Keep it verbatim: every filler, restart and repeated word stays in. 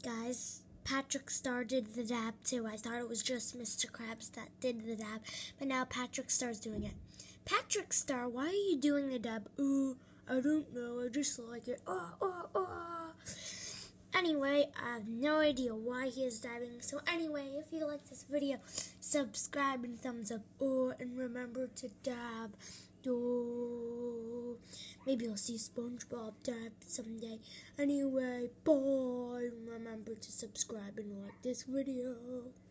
Guys, Patrick Star did the dab too. I thought it was just Mister Krabs that did the dab, but now Patrick Star's doing it. Patrick Star, why are you doing the dab? Ooh, I don't know, I just like it. Oh, oh, oh. Anyway, I have no idea why he is dabbing. So anyway, if you like this video, subscribe and thumbs up. Oh, and remember to dab. Oh, maybe I'll see SpongeBob dab someday. Anyway, bye. Remember to subscribe and like this video.